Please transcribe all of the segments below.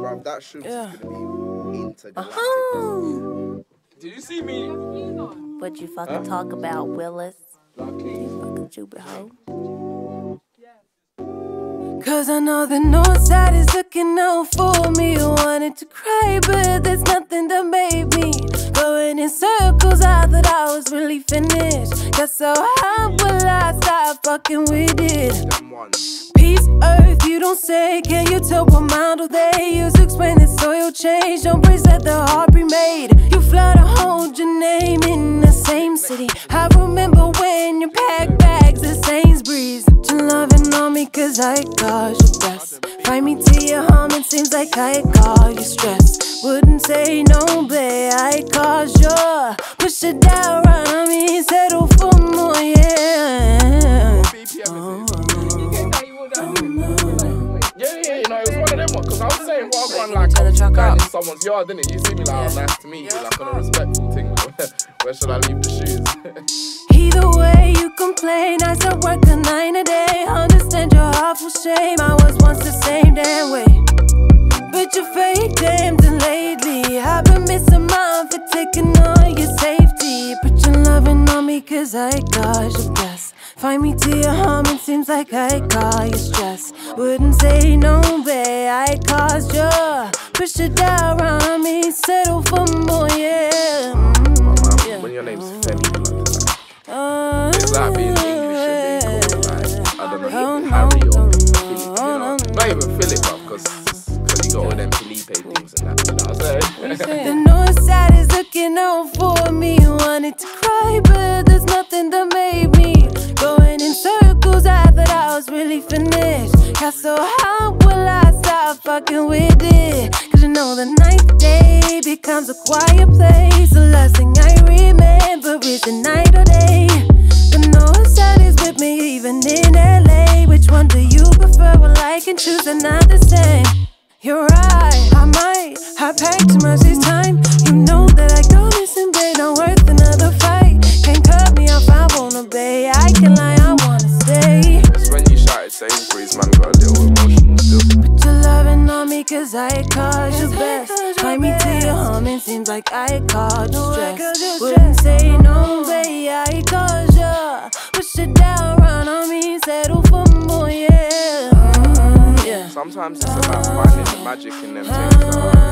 bruv, that shoots is gonna be intergalactic. Did you see me? What you fucking talk about, Willis? You fucking stupid hoe. Cause I know the north side is looking out for me. I wanted to cry, but there's nothing that made me. Going in circles, I thought I was really finished. Got so how will I stop fucking with it? Peace, earth, you don't say. Can you tell what model they use to explain the soil change? Don't praise that the heart remade. You fly to hold your name in the same city. I remember when you packed bags at Sainsbury's. You're loving on me cause I caused your best. Find me to your home, it seems like I caused you stress. Wouldn't say no, babe, I caused your. Push it down, run on me, settle for more, yeah. Yeah, you know, it was one of them ones. Cause I was saying, well, I'm like, I'm going in someone's yard, didn't it? You see me like, oh, nice to meet you, like on a respectful thing. Where should I leave the shoes? Either way, you complain. I still work a 9 a day. Understand your awful shame. I was once the same damn way, but you're fake damned, and lately I've been missing mine for taking all your safety. Put your loving on me cause I caused your best. Find me to your home, it seems like I caused your stress. Wouldn't say no, babe, I caused your. Push it down around me, settle for more, yeah. When your name's Femi, it's like being English and being called like, I don't know, Harry or Philip, you know. Not even Philip, because you got all them Felipe things and that, you know what I'm saying? The north side is looking out for me. Wanted to cry, but there's nothing that made me. Going in circles, I thought I was really finished. Got so how will I stop fucking with it? Cause you know the night day becomes a quiet place. The last thing I remember is the night or day. The north side is with me even in LA. Which one do you prefer? Well, I can choose, they're not the same. You're right, I might have packed too much this time. You know that I go missing, babe, not worth another fight. Can't cut me off, I wanna be. I can lie, I wanna stay. It's when you shouted Sainsbury's, man, got a little emotional still. Put your loving on me cause I caused your best. Find me to your home, it seems like I caused you stress. Wouldn't say no, babe, I caused you. Push it down, run on me, settle for more, yeah. Sometimes it's about finding the magic in them things.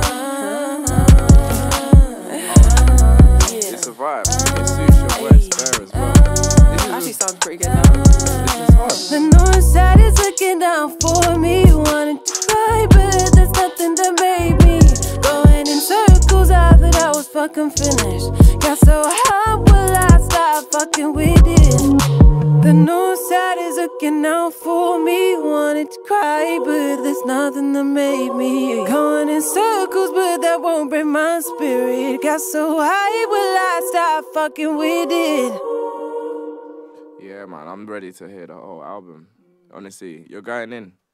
It's a vibe. It suits your words there as well. Actually sounds pretty good now. The north side is looking down for me. Wanted to cry, but there's nothing that made me. Going in circles, I thought I was fucking finished. Got so how will I stop fucking with it? The north side is looking out for me. Wanted to cry, but there's nothing that made me. Going in circles, but that won't break my spirit. Got so high, will I stop fucking with it? Yeah, man, I'm ready to hear the whole album. Honestly, you're going in.